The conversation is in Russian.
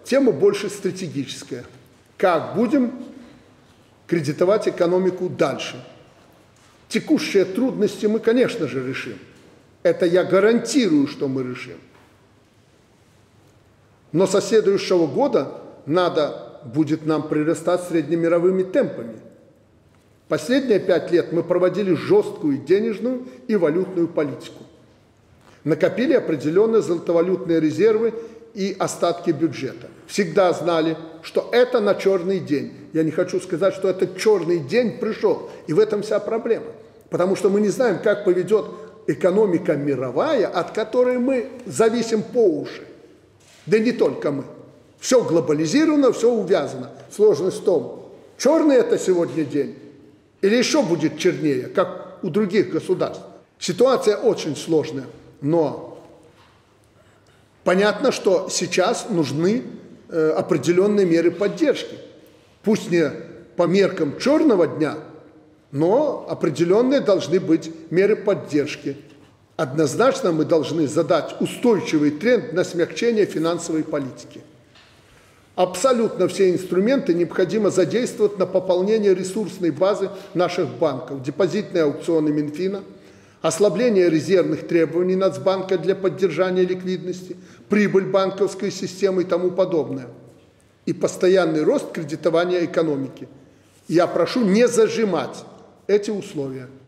тема больше стратегическая. Как будем кредитовать экономику дальше? Текущие трудности мы, конечно же, решим. Это я гарантирую, что мы решим. Но со следующего года надо будет нам прирастать среднемировыми темпами. Последние 5 лет мы проводили жесткую денежную и валютную политику. Накопили определенные золотовалютные резервы и остатки бюджета. Всегда знали, что это на черный день. Я не хочу сказать, что этот черный день пришел. И в этом вся проблема. Потому что мы не знаем, как поведет экономика мировая, от которой мы зависим по уши. Да не только мы. Все глобализировано, все увязано. Сложность в том, черный это сегодня день или еще будет чернее, как у других государств. Ситуация очень сложная, но понятно, что сейчас нужны определенные меры поддержки. Пусть не по меркам черного дня, но определенные должны быть меры поддержки. Однозначно мы должны задать устойчивый тренд на смягчение финансовой политики. Абсолютно все инструменты необходимо задействовать на пополнение ресурсной базы наших банков, депозитные аукционы Минфина, ослабление резервных требований Нацбанка для поддержания ликвидности, прибыль банковской системы и тому подобное. И постоянный рост кредитования экономики. Я прошу не зажимать эти условия.